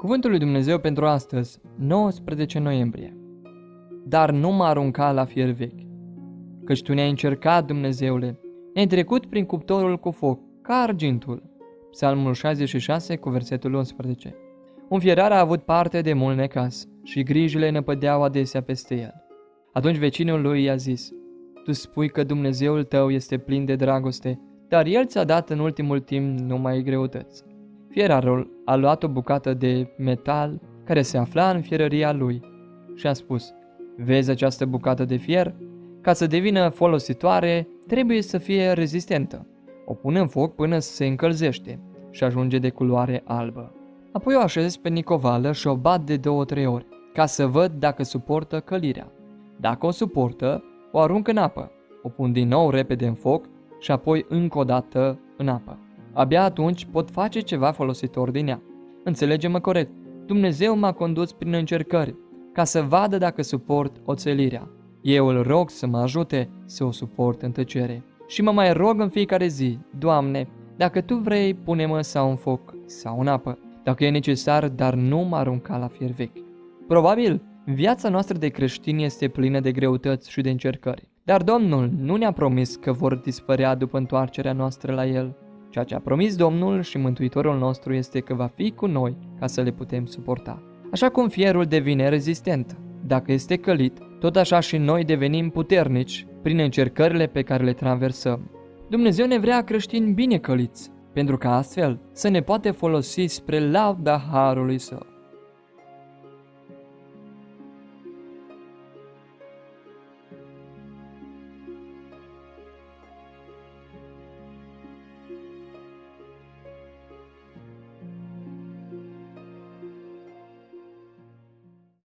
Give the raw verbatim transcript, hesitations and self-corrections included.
Cuvântul lui Dumnezeu pentru astăzi, nouăsprezece noiembrie. Dar nu mă arunca la fier vechi, căci Tu ne-ai încercat, Dumnezeule, ne-ai trecut prin cuptorul cu foc, ca argintul. Psalmul șaizeci și șase cu versetul unsprezece. Un fierar a avut parte de mult necaz și grijile năpădeau adesea peste el. Atunci vecinul lui i-a zis: Tu spui că Dumnezeul tău este plin de dragoste, dar El ți-a dat în ultimul timp numai greutăți. Fierarul a luat o bucată de metal care se afla în fierăria lui și a spus: Vezi această bucată de fier? Ca să devină folositoare, trebuie să fie rezistentă. O pun în foc până se încălzește și ajunge de culoare albă. Apoi o așez pe nicovală și o bat de două-trei ori, ca să văd dacă suportă călirea. Dacă o suportă, o arunc în apă, o pun din nou repede în foc și apoi încă o dată în apă. Abia atunci pot face ceva folositor din ea. Înțelege-mă corect, Dumnezeu m-a condus prin încercări, ca să vadă dacă suport oțelirea. Eu îl rog să mă ajute să o suport în tăcere. Și mă mai rog în fiecare zi: Doamne, dacă Tu vrei, pune-mă sau în foc sau în apă, dacă e necesar, dar nu mă arunca la fier vechi. Probabil, viața noastră de creștini este plină de greutăți și de încercări, dar Domnul nu ne-a promis că vor dispărea după întoarcerea noastră la El. Ceea ce a promis Domnul și Mântuitorul nostru este că va fi cu noi ca să le putem suporta. Așa cum fierul devine rezistent dacă este călit, tot așa și noi devenim puternici prin încercările pe care le traversăm. Dumnezeu ne vrea creștini bine căliți, pentru că astfel să ne poate folosi spre lauda harului Său.